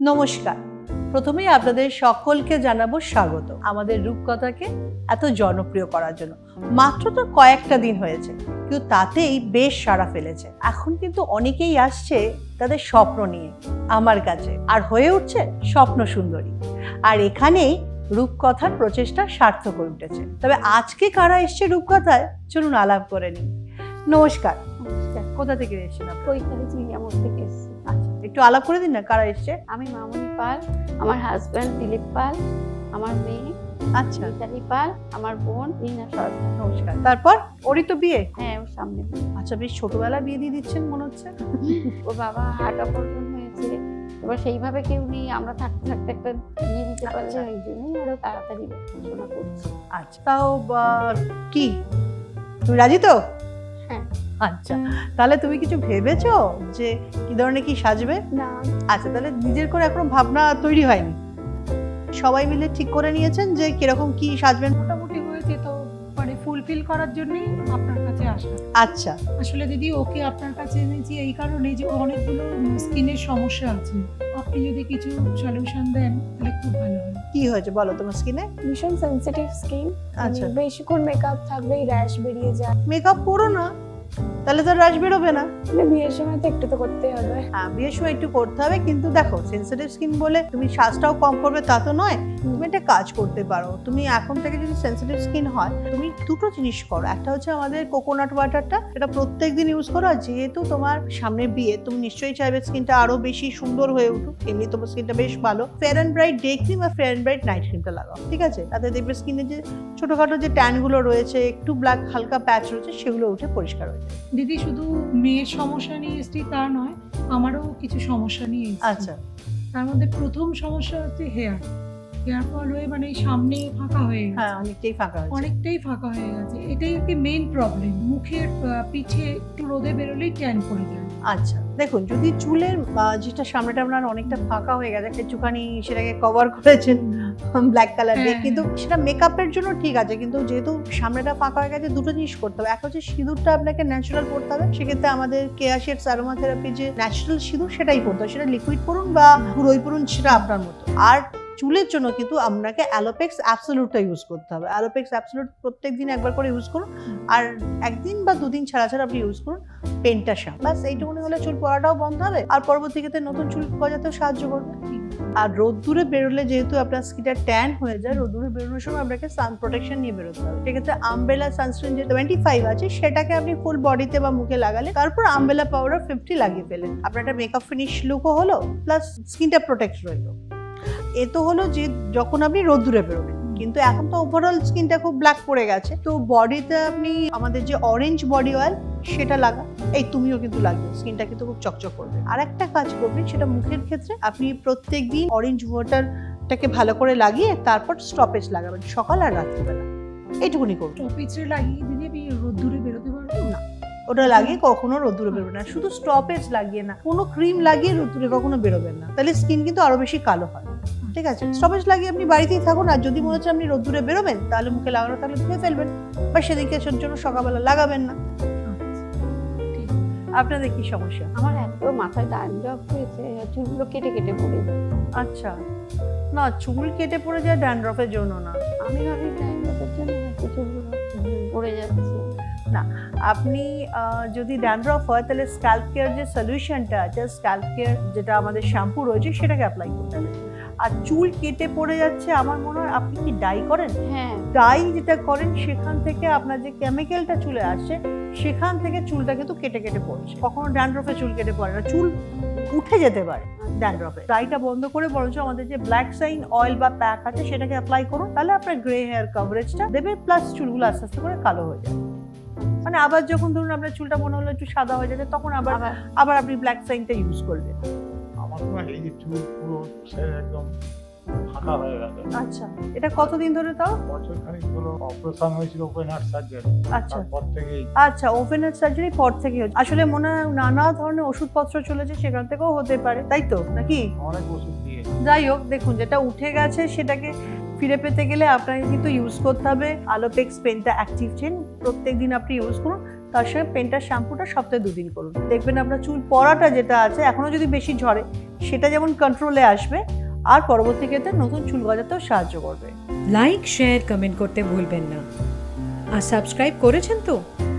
নমস্কার। প্রথমেই আপনাদের সকলকে জানাবো স্বাগত আমাদের রূপকথাকে এত জনপ্রিয় করার জন্য। মাত্র তো কয়েকটা দিন হয়েছে, কিন্তু তাতেই বেশ সাড়া ফেলেছে। এখন কিন্তু অনেকেই আসছে তাদের স্বপ্ন নিয়ে আমার কাছে, আর হয়ে উঠছে স্বপ্ন সুন্দরী। আর এখানেই রূপকথার প্রচেষ্টা সার্থক হয়ে উঠেছে। তবে আজকে কারা এসছে রূপকথায়, চলুন আলাপ করে নিই। নমস্কার। কোথা থেকে এসেছেন? আচ্ছা, একটু আলাপ করে দিন না, কারা এসছে? আমি মামনি পাল, আমার হাজব্যান্ড দিলীপ পাল, আমার মেয়ে আচ্ছা মিতালি পাল, আমার বোন রিনা সরকার। নমস্কার। তারপর ওরই তো বিয়ে? হ্যাঁ, ওর সামনে। আচ্ছা, বেশ ছোটবেলায় বিয়ে দিয়ে দিচ্ছেন মনে হচ্ছে। ওর বাবা হার্ট অপারেশন হয়েছে, এবার সেইভাবে কেউ নেই, আমরা থাকতে থাকতে একটা বিয়ে দিতে পারলে ওই জন্যই আরো তাড়াতাড়ি পড়াশোনা করছি। আচ্ছা, তাও কি তুমি রাজি তো? হ্যাঁ। আচ্ছা, তাহলে তুমি কিছু ভেবেছো যে কি ধরনের কি সাজবে? না। আচ্ছা, তাহলে নিজের করে এখনো ভাবনা তৈরি হয়নি? সবাই মিলে ঠিক করে নিয়েছেন যে কিরকম কি সাজবেন? মোটামুটি হয়েছে, তো মানে ফুলফিল করার জন্যই আপনার কাছে আসা। আচ্ছা, আসলে দিদি ওকে আপনার কাছে এনেছি এই কারণে যে অনেকগুলো স্কিনের সমস্যা আছে, আপনি যদি কিছু সলিউশন দেন তাহলে খুব ভালো হয়। কি হয়েছে বলো তোমার স্কিনে? ভীষণ সেনসিটিভ স্কিন। আচ্ছা, বেশিক্ষণ মেকআপ থাকলেই র্যাশ বেরিয়ে যায়। মেকআপ করো না, তাহলে তো রাশ বেরোবে না। বিয়ের সময় তো একটু তো করতেই হবে। হ্যাঁ, বিয়ের সময় একটু করতে হবে, কিন্তু দেখো সেনসিটিভ স্কিন বলে তুমি সাজটাও কম করবে তা তো নয়। তুমি একটা কাজ করতে পারো, তুমি এখন থেকে যদি সেনসিটিভ স্কিন হয়, তুমি দুটো জিনিস করো। একটা হচ্ছে আমাদের কোকোনাট ওয়াটারটা, এটা প্রত্যেকদিন ইউজ করো। আর যেহেতু তোমার সামনে বিয়ে, তুমি নিশ্চয়ই চাইবে স্কিনটা আরো বেশি সুন্দর হয়ে উঠুক, এমনি তোমার স্কিনটা বেশ ভালো। Fair and bright day cream আর ফেয়ার অ্যান্ড ব্রাইট নাইট ক্রিমটা লাগাও, ঠিক আছে? তাতে দেখবে স্কিনে যে ছোটখাটো যে ট্যান গুলো রয়েছে, একটু ব্ল্যাক হালকা প্যাচ রয়েছে, সেগুলো উঠে পরিষ্কার হয়ে যায়। দিদি শুধু মেয়ের সমস্যা নিয়ে এসেছি তা নয়, আমারও কিছু সমস্যা নিয়ে এসেছি। আচ্ছা, তার মধ্যে প্রথম সমস্যা হচ্ছে হেয়ার ফল হয়ে, মানে সামনে ফাঁকা হয়ে গেছে। হ্যাঁ, অনেকটাই ফাঁকা হয়েছে। অনেকটাই ফাঁকা হয়ে গেছে, এটাই একটি মেইন প্রবলেম। মুখের পিছে একটু রোদে বেরোলেই ট্যান পড়ে যায়। আচ্ছা, দেখুন, যদি চুলের যেটা সামনেটা আপনার অনেকটা ফাঁকা হয়ে গেছে, একটুখানি সেটাকে কভার করেছেন ব্ল্যাক কালার দিয়ে, কিন্তু সেটা মেকআপের জন্য ঠিক আছে। কিন্তু যেহেতু সামনেটা ফাঁকা হয়ে গেছে, দুটো জিনিস করতে হবে। এক হচ্ছে সিঁদুরটা আপনাকে ন্যাচারাল পড়তে হবে। সেক্ষেত্রে আমাদের কেয়া সেথ অ্যারোমাথেরাপি যে ন্যাচারাল সিঁদুর, সেটাই পড়তে হবে। সেটা লিকুইড পড়ুন বা পুরোই পড়ুন, সেটা আপনার মতো। আর চুলের জন্য কিন্তু আপনাকে অ্যালোপেক্স অ্যাবসলিউটটা ইউজ করতে হবে। অ্যালোপেক্স অ্যাবসলিউট প্রত্যেকদিন একবার করে ইউজ করুন, আর একদিন বা দুদিন ছাড়া ছাড়া আপনি ইউজ করুন পেন্টাশাম। বাস এইটুকুনি হলে চুল পড়াটাও বন্ধ হবে, আর পরবর্তী ক্ষেত্রে নতুন চুল গজাতেও সাহায্য করবে। আর রোদ্দুরে বেরোলে যেহেতু আপনার স্কিনটা ট্যান হয়ে যায়, রোদ্দুরে বেরোনোর সময় আপনাকে সান প্রোটেকশন নিয়ে বেরোতে হবে। সেক্ষেত্রে আমব্রেলা সানস্ক্রিন যে 25 আছে, সেটাকে আপনি ফুল বডিতে বা মুখে লাগালে, তারপর আমব্রেলা পাউডার 50 লাগিয়ে ফেলেন। আপনার একটা মেকআপ ফিনিশ লুকও হলো, প্লাস স্কিনটা প্রোটেক্ট রইলো। এ তো হলো যে যখন আপনি রোদ্দুরে বেরোবেন। কিন্তু এখন তো ওভারঅল স্কিনটা খুব ব্ল্যাক পড়ে গেছে, তো বডিতে আপনি আমাদের যে অরেঞ্জ বডি অয়েল, সেটা লাগা। এই তুমিও কিন্তু লাগবে, স্কিনটা কিন্তু খুব চকচক করবে। আর একটা কাজ করবেন, সেটা মুখের ক্ষেত্রে আপনি প্রত্যেকদিন অরেঞ্জ ওয়াটারটাকে ভালো করে লাগিয়ে তারপর স্টপেজ লাগাবেন সকাল আর রাত্রিবেলা। এইটুকুনি করুন। স্টপেজে লাগিয়ে দিলে আমি রোদ্দুরে বেরোতে পারবো না? ওটা লাগিয়ে কখনো রোদ্দুরে বেরোবে না। শুধু স্টপেজ লাগিয়ে না, কোনো ক্রিম লাগিয়ে রোদ্দুরে কখনো বেরোবেন না, তাহলে স্কিন কিন্তু আরো বেশি কালো হয়। ঠিক আছে, স্টপেজ লাগিয়ে আপনি বাড়িতেই থাকুন। আর যদি মনে হচ্ছে আপনি রোদ্দুরে বেরোবেন, তাহলে মুখে লাগানো থাকলে ধুয়ে ফেলবেন, বা সেদিনকে জন্য সকালবেলা লাগাবেন না। আপনাদের কি সমস্যা? আমার এত মাথায় ড্যান্ড্রফ হয়েছে, চুলগুলো কেটে কেটে পড়ে যায়। আচ্ছা, না, চুল কেটে পড়ে যায় ড্যান্ড্রফের জন্য না। আমি ভাবি ড্যান্ড্রফের জন্য হয়তো চুলগুলো পড়ে যাচ্ছে। না, আপনি যদি ড্যান্ড্রফ হয়, তাহলে স্ক্যাল্প কেয়ার যে সলিউশনটা আছে, স্ক্যাল্প কেয়ার যেটা আমাদের শ্যাম্পু রয়েছে, সেটাকে অ্যাপ্লাই করতে হবে। আর চুল কেটে পড়ে যাচ্ছে, আমার মনে হয় আপনি কি ডাই করেন? হ্যাঁ, ডাই যেটা করেন, সেখান থেকে আপনার যে কেমিক্যালটা চুলে আসছে, সেখান থেকে চুলটা কিন্তু কেটে কেটে পড়ছে। কখনো ড্যান্ড্রফে চুল কেটে পড়ে না, চুল উঠে যেতে পারে ড্যান্ড্রফে। ডাইটা বন্ধ করে বরঞ্চ আমাদের যে ব্ল্যাক সাইন অয়েল বা প্যাক আছে, সেটাকে অ্যাপ্লাই করুন, তাহলে আপনার গ্রে হেয়ার কভারেজটা দেবে, প্লাস চুলগুলো আস্তে আস্তে করে কালো হয়ে যাবে। মানে আবার যখন ধরুন আপনার চুলটা মনে হলো একটু সাদা হয়ে যাবে, তখন আবার আপনি ব্ল্যাক সাইনটা ইউজ করবেন। আমার তো এই যে চুল পুরো একদম ফাঁকা হয়ে গেছে। আচ্ছা, এটা কতদিন ধরে? তাও বছর খানিক হলো। অপারেশন হয়েছিল, ওপেন হার্ট সার্জারি। আচ্ছা, তারপর থেকেই। আচ্ছা, ওপেন হার্ট সার্জারি পর থেকে হচ্ছে। আসলে মনে হয় নানা ধরনের ওষুধপত্র চলেছে, সেখান থেকেও হতে পারে, তাই তো নাকি? অনেক ওষুধ দিয়ে। যাই হোক, দেখুন, যেটা উঠে গেছে সেটাকে ফিরে পেতে গেলে আপনাকে কিন্তু ইউজ করতে হবে অ্যালোপেক্স পেন্টা অ্যাক্টিভ চেন। প্রত্যেকদিন আপনি ইউজ করুন, তার সঙ্গে পেন্টার শ্যাম্পুটা সপ্তাহে 2 দিন করুন। দেখবেন আপনার চুল পড়াটা যেটা আছে এখনও যদি বেশি ঝরে সেটা যেমন কন্ট্রোলে আসবে, আর পরবর্তী ক্ষেত্রে নতুন চুল গজাতেও সাহায্য করবে। লাইক, শেয়ার, কমেন্ট করতে ভুলবেন না। আর সাবস্ক্রাইব করেছেন তো?